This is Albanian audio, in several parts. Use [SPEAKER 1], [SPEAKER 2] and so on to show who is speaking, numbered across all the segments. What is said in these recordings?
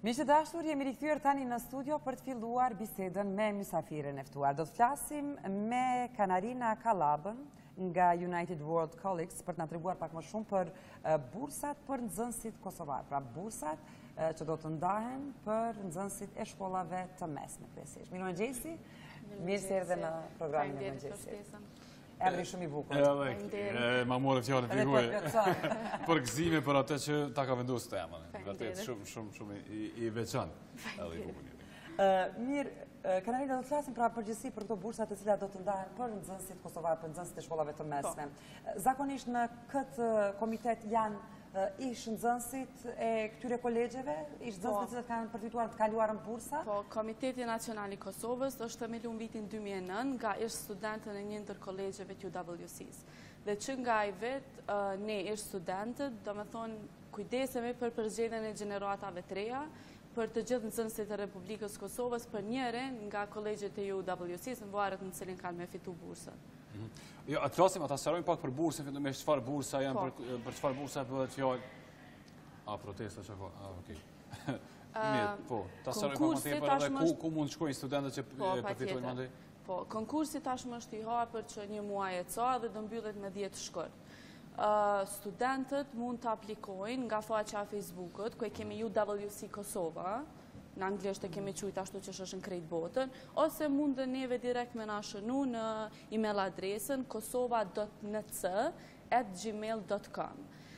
[SPEAKER 1] Miqtë dashur, jemi rikthyer tani në studio për të filluar bisedën me Mysafirin e ftuar. Do të flasim me Kanarina Kallabën nga United World Colleges për të na treguar pak më shumë për bursat për nxënësit kosovar. Pra bursat që do të ndahen për nxënësit e shkollave të mesme kryesisht. Mengjesit, mirë se erdhe në programin e Mengjesit. Erdhi shumë i bukur.
[SPEAKER 2] Ma morë fjallë të juaj për gëzime për atë që ta ka vendosur temën. Vërtet shumë i veçantë edhe i bukur.
[SPEAKER 1] Mirë, Kanarina, do të flasim pra përgjithësi për këto bursat të cilat do të ndahen për nxënësit kosovar, për nxënësit e shkollave të mesme. Zakonisht në këtë komitet janë ish nxënësit e këtyre kolegjeve, ish nxënësit që kanë përfituar të kaluarën bursa?
[SPEAKER 3] Po, Komiteti Nacional i Kosovës është themeluar në vitin 2009 nga ish studentët e një ndër kolegjeve të UWC-s. Dhe që nga i vetë ne ish studentët, do me thonë kujdesemi për përgjedhjen e gjeneratave të reja, për të gjithë nxënësit e Republikës Kosovës për njërin nga kolegjet e UWC-s në varet në cilin kanë me fitu bursën.
[SPEAKER 2] Jo, atë flasim, ata sqarojmë pak për bursën, fillim me çfarë bursa janë, për çfarë bursa bëhet fjalë. Protesta çka ka. Okej. Mirë, po. Ta sqarojmë pak më tepër edhe ku mund të shkojnë studentët që përfitojnë mandej.
[SPEAKER 3] Po, konkursi tashmë është i hapur që një muaj e ca dhe do mbyllet me 10 shkurt. Studentët mund të aplikojnë nga faqja e Facebookut, ku e kemi UWC Kosova, në anglisht e kemi qujtë ashtu që është në krejt botën, ose mundë neve direkt me na shënu në email adresën kosova.nc@gmail.com.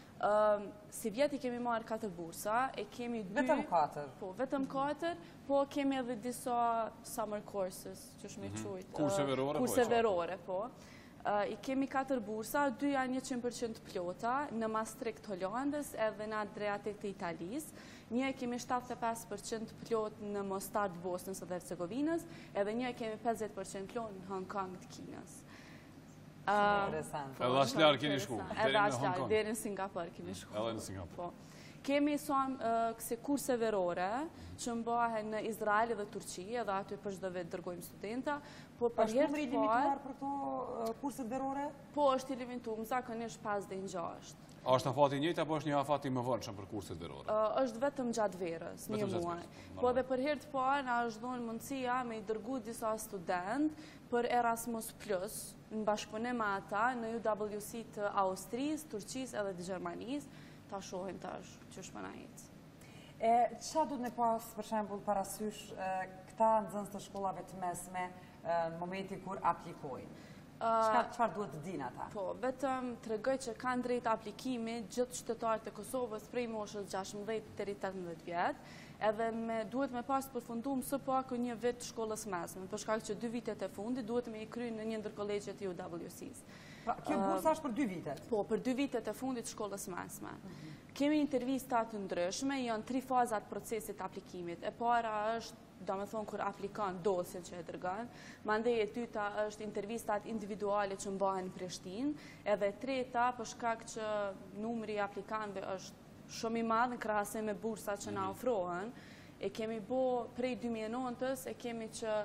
[SPEAKER 3] Si vjeti kemi marrë 4 bursa, e kemi 2...
[SPEAKER 1] Vetëm 4?
[SPEAKER 3] Po, vetëm 4, po kemi edhe disa summer courses, që është me qujtë.
[SPEAKER 2] Kurse
[SPEAKER 3] verore, po. I kemi 4 bursa, 2 janë 100% plota, në Maastricht Hollandës edhe në Adriatik të Italis. Një e kemi 75% plot në Mostar të Bosnës edhe Hercegovinës, edhe një e kemi 50% plot në Hong Kong të Kinës.
[SPEAKER 1] Interesant.
[SPEAKER 2] Edhe ashtë larë keni shku,
[SPEAKER 3] edhe ashtë larë, deri në Singapur kemi shku.
[SPEAKER 2] Edhe në Singapur.
[SPEAKER 3] Kemi këse kurse verore që mbahen në Izrael dhe Turqi, edhe aty për çdo vit dërgojmë studenta.
[SPEAKER 1] Është numri i limituar për këto kurset verore?
[SPEAKER 3] Po, është i limituar, zakonisht 5 deri në 6.
[SPEAKER 2] A është afati i njëjtë apo është një afat i mëvonshëm për kurset verore?
[SPEAKER 3] Është vetëm gjatë verës, një muaj. Po dhe për herë të parë na është dhënë mundësia me i dërgu disa student për Erasmus Plus në bashkëpunim me ata në UWC të Austrisë, Turqisë edhe të Gjermanisë. Ta shohim tash që është më na ecë.
[SPEAKER 1] Çfarë duhet me pas për shembull parasysh këta nxënës të shkollave të mesme në momentin kur aplikojnë? Çfarë duhet të dinë ata?
[SPEAKER 3] Po, vetëm tregoj që kanë drejt aplikimi gjithë qytetarët e Kosovës prej moshës 16 deri 18 vjet, edhe duhet me pas përfunduar së paku një vit shkollës mesme, për shkak që 2 vitet e fundit duhet me i kryer në një ndër kolegjet e UWC-s.
[SPEAKER 1] Kjo bursa është për 2 vitet?
[SPEAKER 3] Po, për 2 vitet e fundit shkollës mesme. Kemi intervistat të ndryshme, janë 3 fazat procesit aplikimit. E para është, do me thonë, kur aplikant dosjen që e dërgan, mandej e dyta është intervistat individuale që mbahen në Prishtinë, edhe e treta, për shkak që numri aplikantëve është shumë i madh në krahasim me bursat që na ofrohen, e kemi bo prej 2009-ës, e kemi që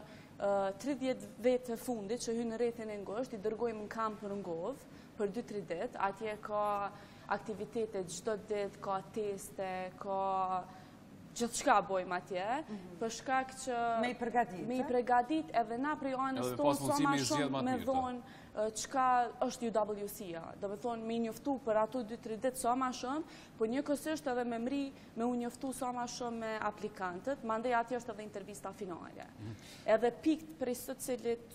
[SPEAKER 3] 30 vetë të fundit që hynë në rrethin e ngosht, i dërgojmë në kamp për Ngovë për 2-3 ditë, atje ka aktivitetet çdo ditë, ka teste, ka gjithë shka bojmë atje, për shkak që...
[SPEAKER 1] Me i përgadit,
[SPEAKER 3] edhe na prej anës tonë sa ma shumë me dhonë qka është UWC-a. Do me thonë me njoftu për ato 2-3 ditë sa ma shumë, po njëkohësisht edhe me mri me u njoftu sa ma shumë me aplikantët, mandej atje është edhe intervista finale. Edhe pikt prej së cilit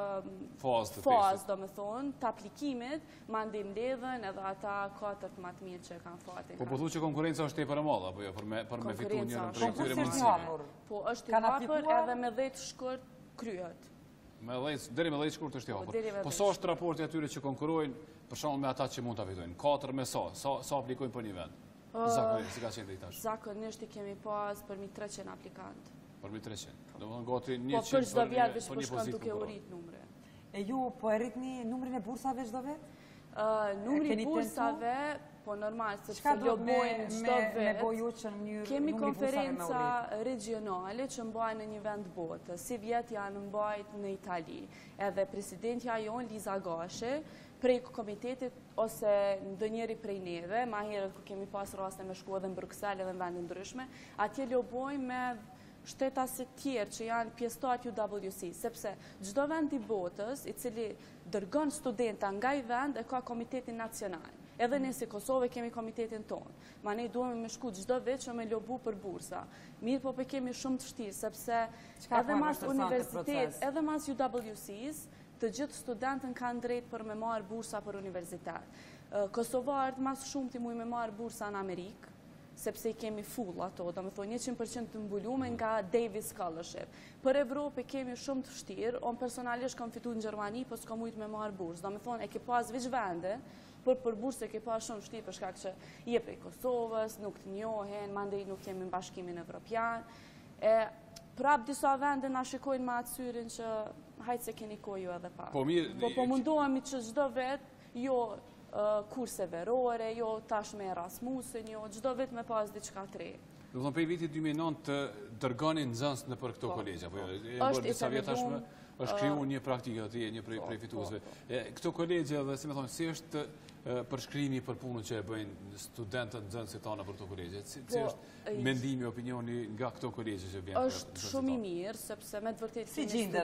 [SPEAKER 3] fazë, do me thonë, të aplikimit, mandej mbledhen edhe ata 4 më të mirë që kanë fatin.
[SPEAKER 2] Po thu që konkurenca është tepër e madhe, apo jo, për me fitu njërën prej këtyre
[SPEAKER 1] mundësive?
[SPEAKER 2] mundësive?
[SPEAKER 3] Po, është i hapur edhe me 10 shkurt kryet.
[SPEAKER 2] Deri me 10 shkurt është i hapur. Po sa është raporti atyre që konkurrojnë për shembull me ata që mund ta fitojnë? 4 me sa aplikojnë për një vend? Zakonisht, si ka qenë deri tash?
[SPEAKER 3] Zakonisht i kemi pas për 300 aplikantë.
[SPEAKER 2] Për 300. Domethënë gati 100
[SPEAKER 3] po për çdo vit veç po shkon duke u rrit numri.
[SPEAKER 1] E ju po e rritni numrin e bursave çdo vit?
[SPEAKER 3] Numri i bursave, po normal, sepse jo bojnë çdo vit. Kemi konferenca regionale që mbahen në një vend botë. Si vjet janë mbajt në Itali. Edhe presidentja jon Liza Gashi prej komitetit ose ndonjëri prej neve, ma herët kur kemi pas raste me shku edhe në Bruxelles edhe në vendin ndryshme, atje lobojmë me shtetasit tjerë që janë pjesëtar UWC, sepse çdo vend i botës i cili dërgon studenta nga i vend e ka komitetin nacional. Edhe ne si Kosovë kemi komitetin tonë. Ma ne duhemi me shku çdo vit që me lobu për bursa. Mirë po kemi shumë të vështirë, sepse edhe mas universitet, edhe mas UWC-s, të gjithë studentën kanë drejt për me marë bursa për universitet. Kosovarët mas shumë ti muj me marë bursa në Amerikë, sepse i kemi full ato, do me thonë 100% të mbulume nga Davis Scholarship. Për Evropë kemi shumë të vështirë, on personalisht kam fitu në Gjermani, po s'kam mujtë me marë bursë. Do me thonë, e ke pas veç vende, për bursë e ke pas shumë vështirë, për shkak që je prej Kosovës, nuk të njohen, mandej nuk kemi në bashkimin evropian. Prap disa vende na shikojnë me atë syrin që hajtë se keni koju edhe pa. Po mundohemi që çdo vet, jo kurse verore, jo tash me Erasmusin, jo çdo vit me pas diçka të re.
[SPEAKER 2] Do të thonë prej vitit 2009 të dërgonin nxënës në për këto kolegje, apo jo? Disa vjet tashmë është kriju një praktikë atje, një prej fituesve. Këto kolegje dhe si më thonë, si është përshkrimi për punën që e bëjnë studentët nxënësit tona për këto kolegje? Si është mendimi, opinioni nga këto kolegje që vjen?
[SPEAKER 3] Është shumë i mirë, sepse me të vërtet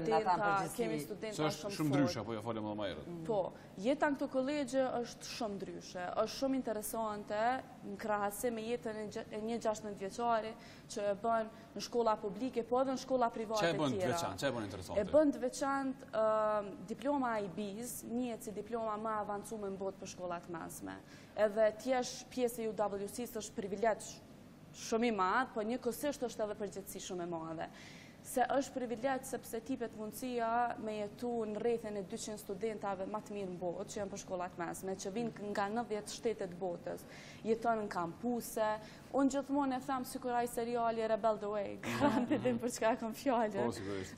[SPEAKER 3] kemi studenta shumë
[SPEAKER 2] shumë ndryshe, apo jo falem edhe më herët.
[SPEAKER 3] Po, jeta në këto kolegje është shumë ndryshe, është shumë interesante në krahasim me jetën e një 16 vjeçari që e bën në shkolla publike, po edhe në shkolla private tjera.
[SPEAKER 2] Çe e bën interesante?
[SPEAKER 3] E bën të veçantë diploma IBs, njihet si diploma më e avancuar në botë për shkollat mesme. Edhe t'jesh pjesë e UWC-s është privilegj shumë i madh, po njëkohësisht është edhe përgjegjësi shumë e madhe. Se është privilegj sepse tipet mundësia me jetu në rrethin e 200 studentave më të mirë në botë, që janë për shkollat mesme, që vinë nga 90 shtetet botës, jeton në kampuse. Unë gjithmonë e them sikur ai seriali Rebel the Way, garanti dim për çka kam fjalën.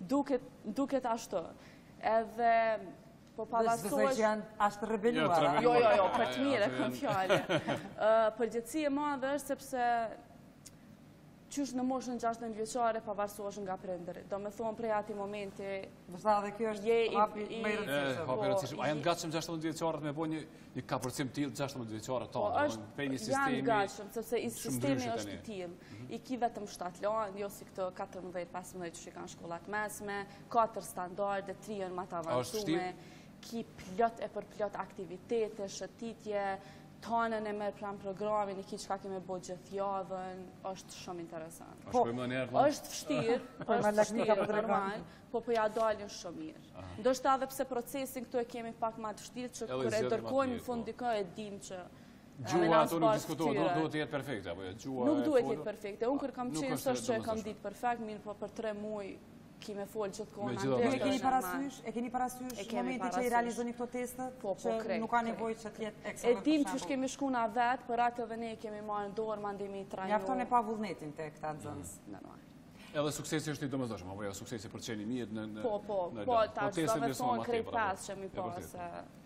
[SPEAKER 3] Duket ashtu. Edhe po pavarësisht
[SPEAKER 1] që janë ashtë rebeluara.
[SPEAKER 3] Jo, për të mirë kam fjalën. Përgjegjësi e madhe është sepse qysh në moshën 16 vjeçare pavarësohesh nga prindërit. Do me thonë prej ati momenti...
[SPEAKER 1] Vërsa dhe kjo është hapi më i rëndësishëm.
[SPEAKER 2] A janë gatshëm 16 vjeçarët me bo një kapërcim t'il 16 vjeçarët tonë?
[SPEAKER 3] Janë gatshëm, sepse sistemi është t'il. I ki vetëm 7 lanë, jo si këtë 14-15 që kanë shkollat mesme, 4 standarde, 3 janë më të avancume, ki plot e për plot aktivitete, shëtitje, tonën e merë pranë programin, i ki qka keme bo gjithë javën, është shumë interesant. Është vështirë, normal, po ja dalin shumë mirë. Ndoshta edhe pse procesin këtu e kemi pak ma të vështirë, që kër e dërkojmë në fund dikë e dim që...
[SPEAKER 2] Gjua ato nuk diskutohet, nuk duhet të jetë perfekte, apo jo?
[SPEAKER 3] Nuk duhet të jetë perfekte. Unë kër kam qenë sështë që e kam ditë perfekt, mirë po për 3 muaj kime folë gjithë kohë në
[SPEAKER 1] anglisht. E keni parasysh momentin që i realizoni këto testet, që nuk ka nevojë që t'jetë eksamen?
[SPEAKER 3] E dim që kemi shku na vetë, për atë edhe ne kemi marrë në dorë, mandemi i trajnu.
[SPEAKER 1] Mjafton e pa vullnetin të këta nxënës.
[SPEAKER 2] Edhe suksesi është një domosdoshëm, apo jo suksesi për qeni mirë në...
[SPEAKER 3] Po, ta që do me thonë krejt pas që mi pasë.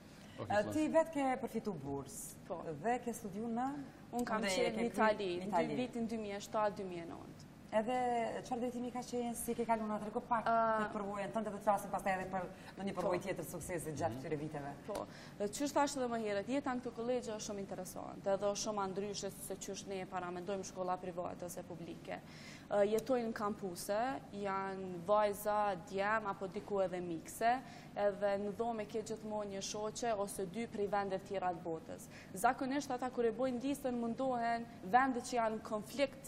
[SPEAKER 1] Ti vetë ke përfitu bursë dhe ke studiu në...
[SPEAKER 3] Unë kam qenë në Itali, në vitin 2007-2009.
[SPEAKER 1] Edhe qëfar drejtimi ka qenë si ke kalu në të reko pak këtë përvojën tënde dhe të flasim pas të edhe për në një përvoj tjetër suksesit gjatë këtyre viteve?
[SPEAKER 3] Po, qështë ashtë dhe më herët, jeta në këtë kolegje është shumë interesant, edhe është shumë andryshe se qështë ne paramendojmë shkolla private ose publike. Jetojnë në kampuse, janë vajza, djem, apo diku edhe mikse, edhe në dhome ke gjithmonë një shoqe ose 2 prej vendet tjera të botës. Zakonisht ata kur e bojnë listën mundohen vendet që janë në konflikt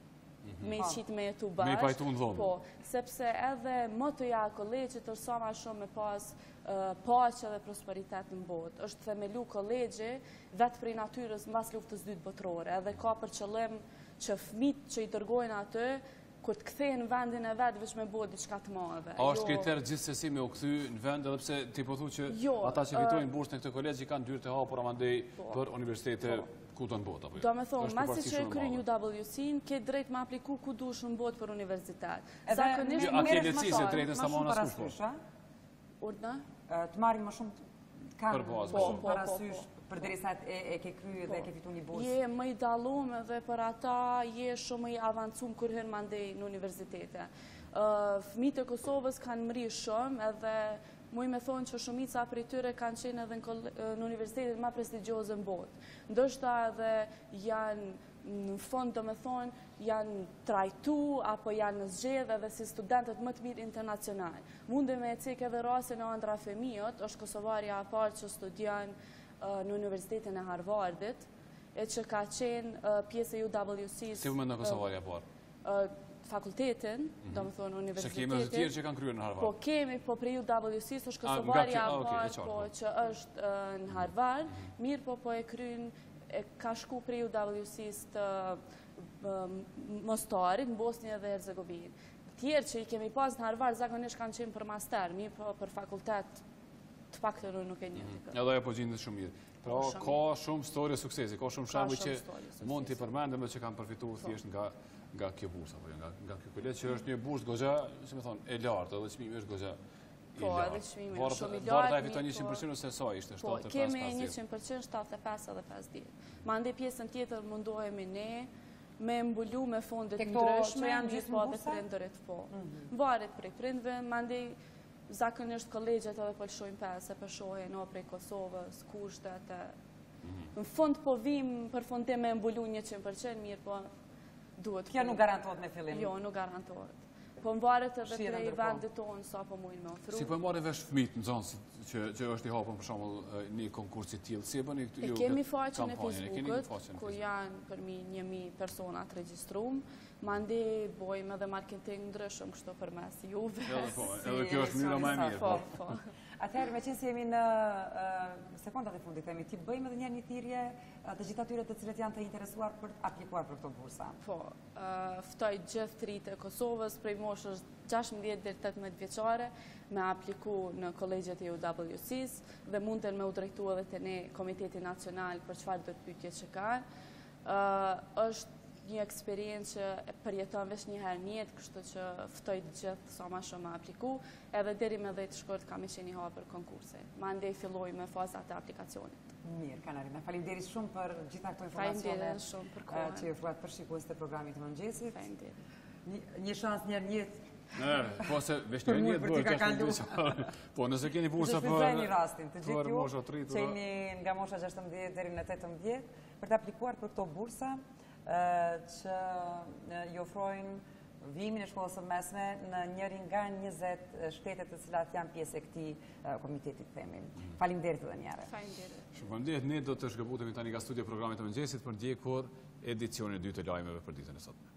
[SPEAKER 3] me i qitë me jetu bashkë.
[SPEAKER 2] Me i pajtu në dhomë.
[SPEAKER 3] Po, sepse edhe më të ja kolegjit është sa ma shumë me pas paqe dhe prosperitet në botë. është themelu kolegji vetë prej natyrës mbas luftës dytë botërore. Edhe ka për qëllim që fëmit që i dërgojnë atë, kur të kthejnë në vendin e vetë, veç me bo diçka të madhe.
[SPEAKER 2] A është kriter gjithsesi me u kthy në vend, edhe pse ti po thu që ata që fitojnë bursën në këtë kolegj kanë dyrë të hapura mandej për universitete ku të në botë?
[SPEAKER 3] Do me thonë, masi që e kry një UWC-n, ke drejt me apliku ku dush në botë për universitet.
[SPEAKER 2] A ke lehtësisë drejtën sa mana s'kush po?
[SPEAKER 3] Urdna?
[SPEAKER 1] Të marrin më shumë kanë më shumë parasysh për derisa e ke kry dhe e ke fitu një bursë.
[SPEAKER 3] Je më i dallume dhe për ata je shumë i avancum kur hyn mandej në universitete. Fëmijët e Kosovës kanë mri shumë edhe muj me thonë që shumica prej tyre kanë qenë edhe në universitetet ma prestigjioze në botë. Ndoshta edhe janë, në fond do me thonë, janë trajtu apo janë zgjedhë edhe si studentët më të mirë internacional. Munde me cek edhe rasin e Andra Femiot, është kosovarja e parë që studian në Universitetin e Harvardit, e që ka qenë pjesë e UWC-s.
[SPEAKER 2] Si më në kosovarja e parë?
[SPEAKER 3] Fakultetin, do më thonë universitetin.
[SPEAKER 2] Se kemi edhe të tjerë që kanë kryer në Harvard?
[SPEAKER 3] Po kemi, po prej UWC-s është kosovarja parë, po që është në Harvard, mirë po e kryen, ka shku prej UWC-s të Mostarit, në Bosnjë dhe Herzegovinë. Tjerë që i kemi pas në Harvard, zakonisht kanë qenë për master, mirë po për fakultet të pak të nuk e një.
[SPEAKER 2] Edhe e po gjindët shumë mirë. Pra, ka shumë story suksesi, ka shumë shambull që mund t'i përmendëm dhe që kanë përfitu thjesht nga kjo bursë, nga kjo kollet, që është një bursë gogja, që me thonë, e lartë, edhe qmimi është gogja i lartë.
[SPEAKER 3] Po, edhe qmimi është shumë i lartë.
[SPEAKER 2] Varta e fiton 100% ose sa ishte, 75-50?
[SPEAKER 3] Po, kemi 100%, 75 edhe 50. Ma ndë pjesën tjetër mundohemi ne, me mbullu me fondet ndryshme, gjithë po dhe prindërit, po. Varet prej prindve, ma ndë zakonisht kolegjet edhe pëlshojnë pesë, përshohen o prej Kosovës, kushtet, në fund po vim për fundim me mbullu 100%, mirë po duhet.
[SPEAKER 1] Kjo nuk garantohet me fillim?
[SPEAKER 3] Jo, nuk garantohet. Po më varet edhe prej vendit tonë sa po mujnë me ofru.
[SPEAKER 2] Si po e marrin vesh fëmijët në zonës që është i hapur për shembull një konkurs i tillë, si e bëni
[SPEAKER 3] këtu ju? Kemi faqen e Facebookut, ku janë përmi 1000 persona të regjistruar, mandej bojmë edhe marketing ndryshëm kështu përmes juve.
[SPEAKER 2] Edhe kjo është mënyra më e mirë.
[SPEAKER 3] Po.
[SPEAKER 1] Atëherë, me qenë si jemi në sekondat e fundit, ti bëjmë edhe një thirrje të gjithë atyre të cilët janë të interesuar për të aplikuar për këto bursa.
[SPEAKER 3] Po, ftoj gjithë të rritë e Kosovës, prej moshës 16 deri 18 vjeçare, me apliku në kolegjet e UWC-s dhe munden me u drejtu edhe të ne Komiteti Nacional për çfarë do të pyetje që kanë. Është një eksperiencë që përjeton veç një herë në jetë, kështu që ftoj të gjithë sa më shumë me apliku, edhe deri me 10 shkurt kam qenë i hapur konkurse. Mandej filloj me fazat e aplikacionit.
[SPEAKER 1] Mirë, Kanarina, faleminderit shumë për gjitha këto informacione që ju ofruat për shikues të programit të Mengjesit. Një shans një jetë.
[SPEAKER 2] Po se veç një jetë bërë 16 vjeçare. Po nëse keni bursa
[SPEAKER 1] për rastin të gjithë ju që jeni nga mosha 16 deri në 18 për të aplikuar për këto bursa që ju ofrojnë vimin e shkollës së mesme në njërin nga 20 shtetet të cilat janë pjesë e këtij komiteti, themi. Faleminderit edhe një herë.
[SPEAKER 3] Faleminderit.
[SPEAKER 2] Shpërndet, ne do të shkëputemi tani nga studio programit të Mengjesit për ndjekur edicionin e dytë të lajmeve për ditën e sotme.